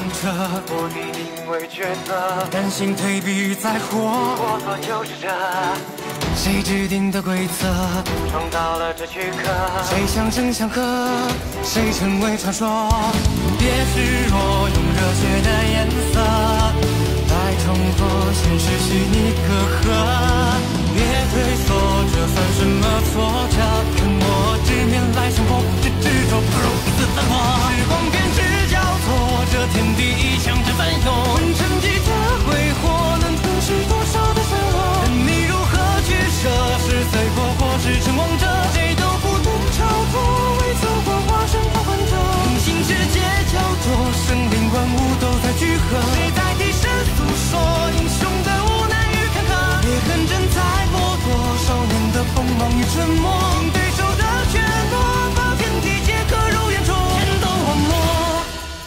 着， 我一定会觉得担心退避再活。 我做就是这， 谁制定的规则？ 创造了这躯壳。 谁相生相克？谁成为传说？别示弱，用热血的颜色来冲破现实虚拟隔阂。别退缩，这算什么挫折？跟我直面来生活，这执着不如一丝散落。时光编织交错，这天地一向只翻涌。混成几的挥霍，能吞噬多少的生活？任你如何取舍，是随波或是成王者，谁都不懂超脱。未曾火化身旁观者，平行世界交错，生灵万物都在聚合。谁在替身诉说英雄的无奈与坎坷？裂痕正在剥夺少年的锋芒与沉默，对手的怯懦，把天地皆可如烟灼，天都荒漠。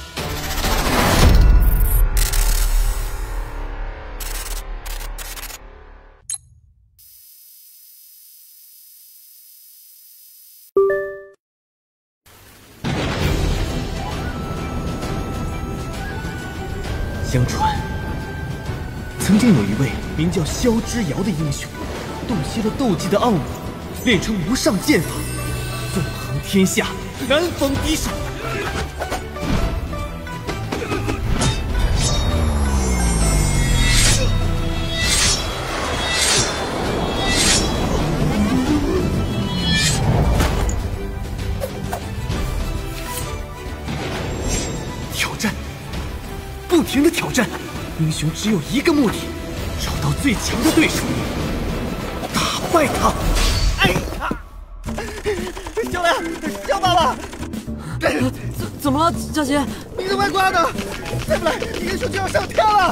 相传，曾经有一位名叫萧之遥的英雄，洞悉了斗技的奥秘，练成无上剑法，纵横天下，难逢敌手。挑战，不停的挑战。英雄只有一个目的，找到最强的对手，打败他。哎呀，小雷，小爸爸， 怎么了，佳琪？ 你的外挂呢？再不来，英雄就要上天了。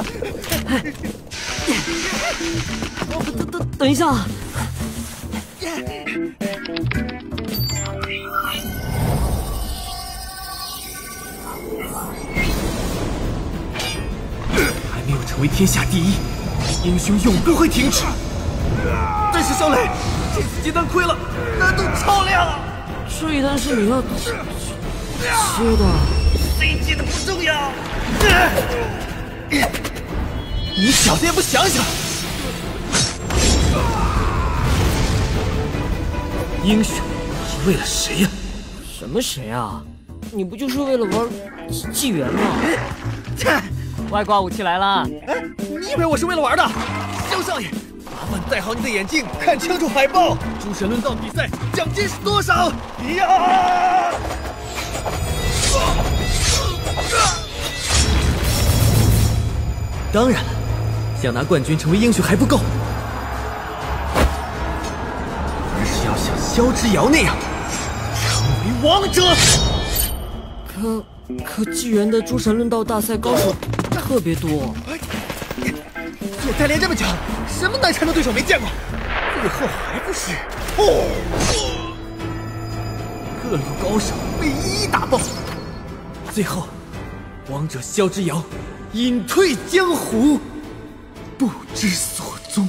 等一下。 没有成为天下第一，英雄永不会停止。但是小磊，这次接单亏了，难度超量啊！ 这一单是你要接的， 谁接的不重要。你小子也不想想，英雄是为了谁呀？ 什么谁啊？你不就是为了玩纪元吗？外挂武器来了！ 哎，你以为我是为了玩的？萧少爷，麻烦戴好你的眼镜，看清楚海报。诸神论道比赛奖金是多少？呀！当然了，想拿冠军成为英雄还不够，而是要像萧之遥那样成为王者。 可纪元的诸神论道大赛高手特别多， 做代练这么久，什么难缠的对手没见过？最后还不是各路高手被一一打爆，最后王者萧之遥隐退江湖，不知所踪。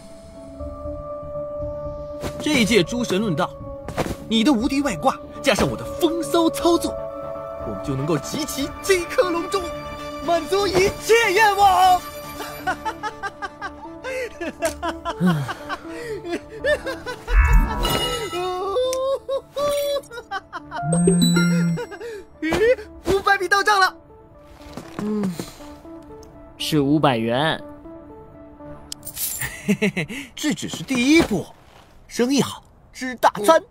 这一届诸神论道，你的无敌外挂加上我的风骚操作，我们就能够集齐这颗龙珠，满足一切愿望。500米到账了。 是500元。 嘿嘿嘿，这只是第一步，生意好吃大餐。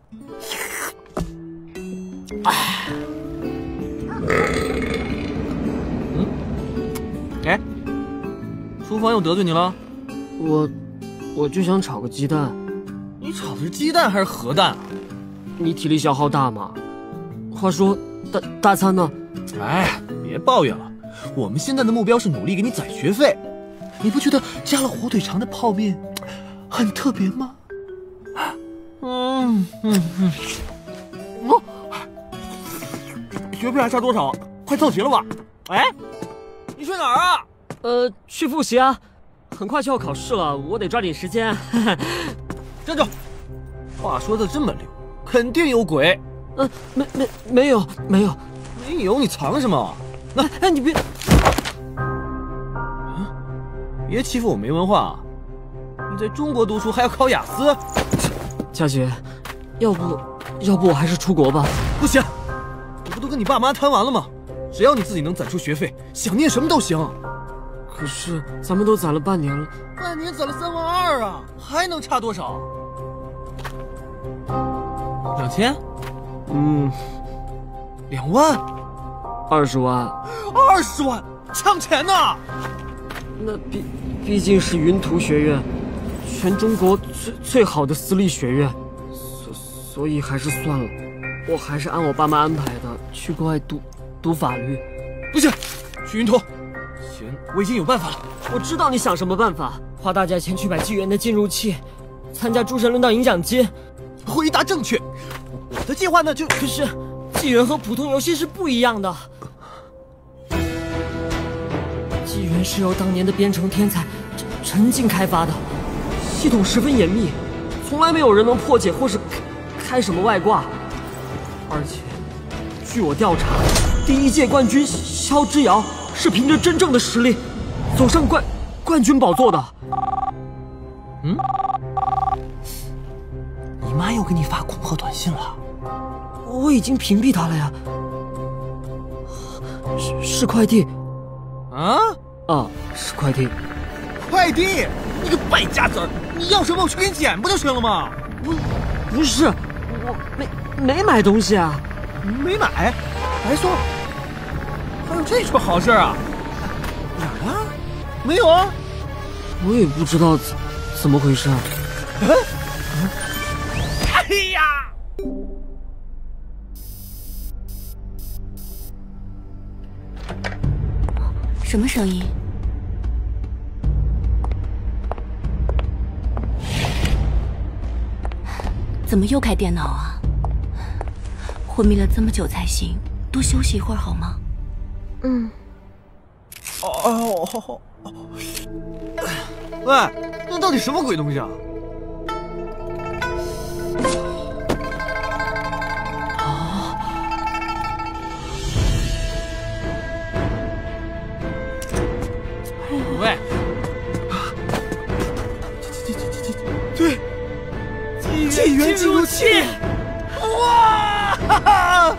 哎，厨房又得罪你了？ 我就想炒个鸡蛋。 你炒的是鸡蛋还是核弹啊？ 你体力消耗大吗？话说大餐呢？ 哎，别抱怨了，我们现在的目标是努力给你攒学费。你不觉得加了火腿肠的泡面很特别吗？学费还差多少？快凑齐了吧？哎，你去哪儿啊？ 去复习啊，很快就要考试了，我得抓紧时间。 站住！话说的这么溜，肯定有鬼。 没有。 没有，你藏什么？ 哎，你别！ 别欺负我没文化啊！你在中国读书还要考雅思？ 佳杰，要不我还是出国吧？ 不行，你不都跟你爸妈谈完了吗？只要你自己能攒出学费，想念什么都行。 可是咱们都攒了半年了， 半年攒了32000啊，还能差多少？2000？ 2万 ？20万 ？20万？抢钱呢？ 那毕竟是云图学院，全中国最好的私立学院，所以还是算了。我还是按我爸妈安排的去国外读法律。 不行，去云图。钱我已经有办法了。 我知道你想什么办法，花大价钱去买纪元的进入器，参加诸神论道影奖机。 回答正确。我的计划呢可是纪元和普通游戏是不一样的。纪元是由当年的编程天才陈静开发的，系统十分严密，从来没有人能破解或是开什么外挂。而且，据我调查，第1届冠军肖之遥是凭着真正的实力走上冠军宝座的。 你妈又给你发恐吓短信了？ 我已经屏蔽他了呀。是快递。是快递。 快递？你个败家子儿！你要什么我去给你捡不就行了吗？ 不是，我没买东西啊。 没买？白送？还有这种好事啊？哪儿啊？没有啊？ 我也不知道怎么回事。 哎呀！ 什么声音？怎么又开电脑啊？昏迷了这么久才醒，多休息一会儿好吗？ 喂，那到底什么鬼东西啊？喂，对，纪元进入器，哇！哈哈，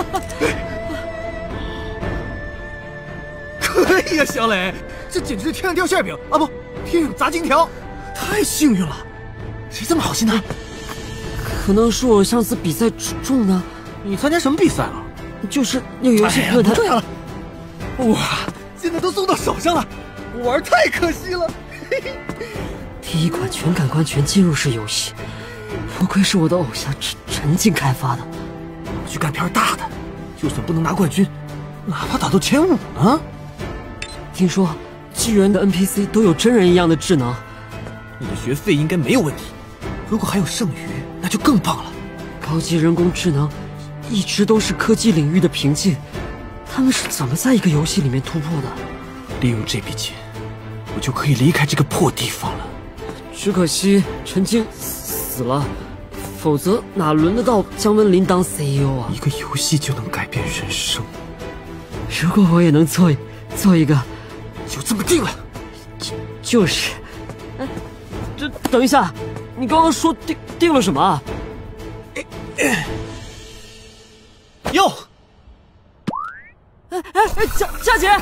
可以呀，小磊，这简直是天上掉馅饼啊！不，天上砸金条，太幸运了！谁这么好心呢？ 可能是我上次比赛中呢。 你参加什么比赛了？ 就是那个游戏论坛。 对了，哇，现在都送到手上了。玩太可惜了。 第1款全感官全进入式游戏，不愧是我的偶像陈静开发的。 去干片大的，就算不能拿冠军，哪怕打到前5呢。 听说纪元的 NPC 都有真人一样的智能。 你的学费应该没有问题，如果还有剩余，那就更棒了。 高级人工智能一直都是科技领域的瓶颈，他们是怎么在一个游戏里面突破的？ 利用这笔钱，我就可以离开这个破地方了。 只可惜陈静死了，否则哪轮得到姜文林当 CEO 啊？ 一个游戏就能改变人生， 如果我也能做一个， 就这么定了。 就是，等一下，你刚刚说定了什么啊？ 哟， 佳姐。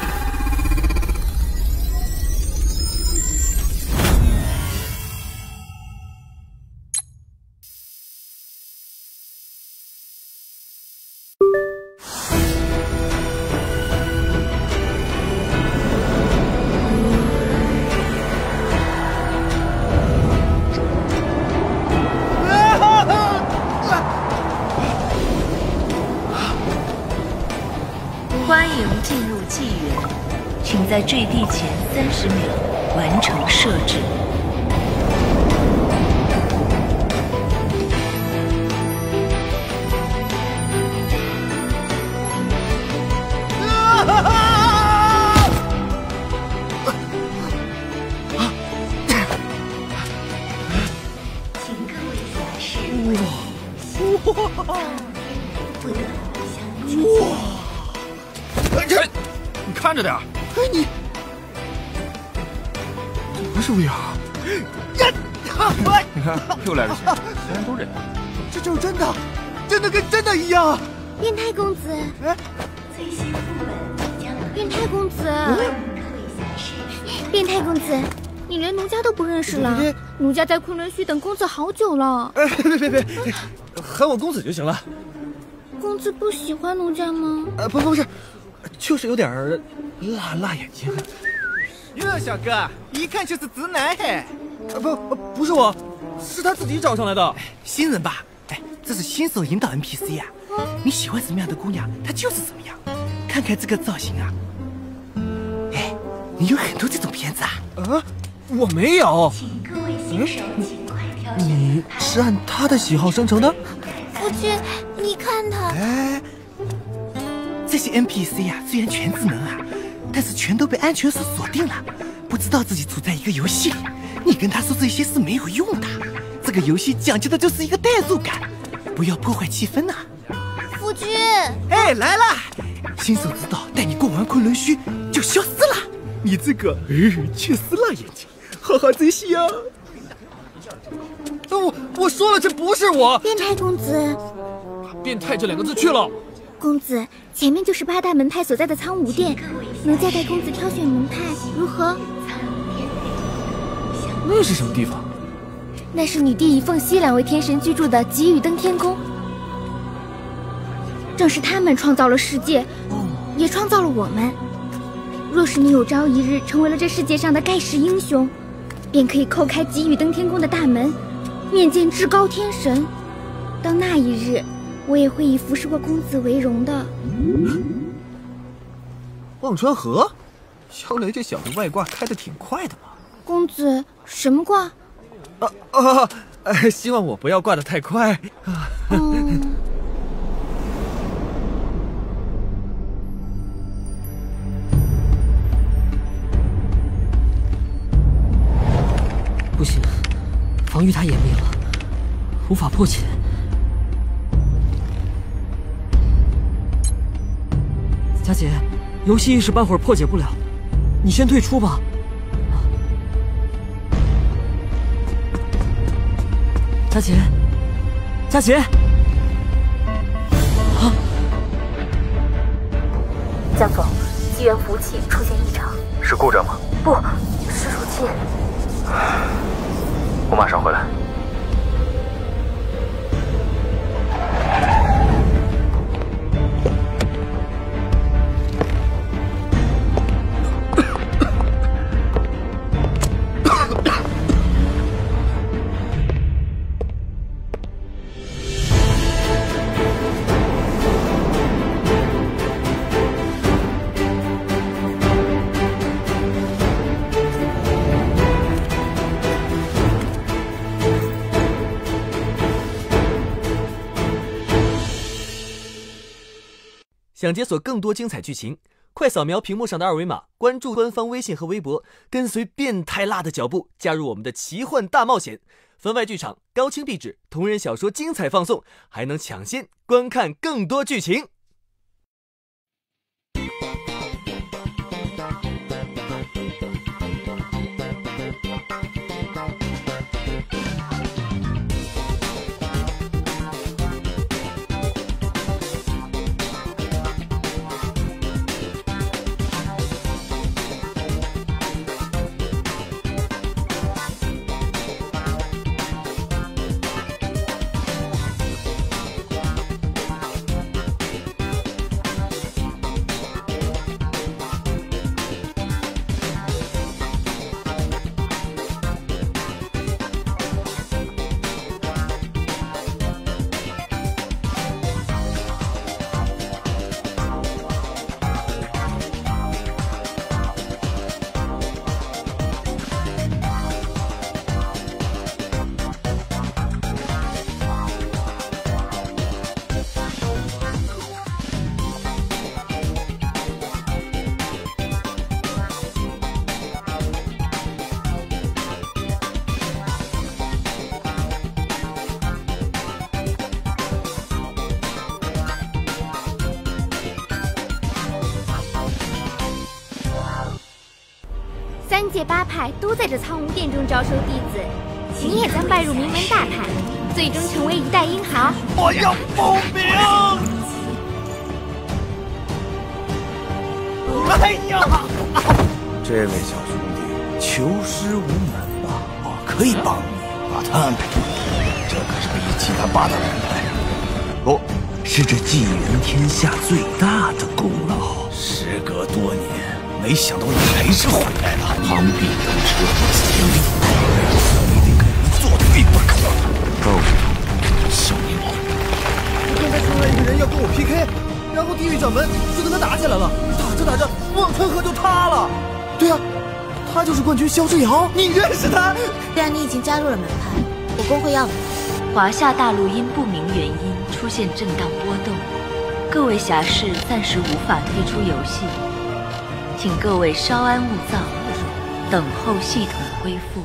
欢迎进入纪元，请在坠地前30秒完成设置。请各位侠士不得相聚。 你看着点！哎你， 是 VR？ 你看又来了谁？虽然都忍了， 这就是真的，真的跟真的一样。 变态公子，变态公子，变态公子，你连奴家都不认识了？奴家在昆仑虚等公子好久了。 别，喊我公子就行了。 公子不喜欢奴家吗？ 不是，就是有点辣眼睛。 哟，小哥，一看就是直男嘿。 不是我，是他自己找上来的。 新人吧？哎，这是新手引导 NPC 呀。你喜欢什么样的姑娘，她就是什么样。看看这个造型啊，哎，你有很多这种片子啊？ 我没有。你是按他的喜好生成的？ 夫君，你看他。 哎，这些 NPC 呀，虽然全智能啊，但是全都被安全锁锁定了，不知道自己处在一个游戏里。你跟他说这些是没有用的，这个游戏讲究的就是一个代入感，不要破坏气氛呐。 夫君， 哎，来了！新手指导带你过完昆仑虚就消失了。你这个确实辣眼睛，好好珍惜啊！ 我说了，这不是我。 变态公子， 变态这2个字去了。 公子，前面就是8大门派所在的苍梧殿，奴家带公子挑选门派，如何？ 那是什么地方？ 那是女帝以凤溪2位天神居住的极雨登天宫。正是他们创造了世界，也创造了我们。若是你有朝一日成为了这世界上的盖世英雄，便可以叩开极雨登天宫的大门，面见至高天神。到那一日，我也会以服侍过公子为荣的。 忘川河，小磊这小子外挂开得挺快的嘛。 公子，什么挂？ 希望我不要挂得太快。 不行，防御塔湮灭了，无法破解。佳姐，游戏一时半会儿破解不了，你先退出吧。佳姐，佳姐， 江总，机源服务器出现异常。 是故障吗？ 不，是入侵。 我马上回来。 想解锁更多精彩剧情，快扫描屏幕上的2维码，关注官方微信和微博，跟随变态辣的脚步，加入我们的奇幻大冒险。番外剧场、高清壁纸、同人小说精彩放送，还能抢先观看更多剧情。 3界8派都在这苍梧殿中招收弟子，你也将拜入名门大派，最终成为一代英豪。 我要报名！哎呀！ 这位小兄弟，求师无门吧？我可以帮你把他安排出来，这可是比其他8大门派，不是这纪元天下最大的功劳。时隔多年，没想到你还是回来了。螳臂当车，死命非得跟人作对不可。告诉他，小冥王， 现在出来一个人要跟我 PK， 然后地狱掌门就跟他打起来了，打着打着，忘川河就塌了。对啊，他就是冠军萧之遥，你认识他？ 既然你已经加入了门派，我公会要你。 华夏大陆因不明原因出现震荡波动，各位侠士暂时无法退出游戏，请各位稍安勿躁，等候系统恢复。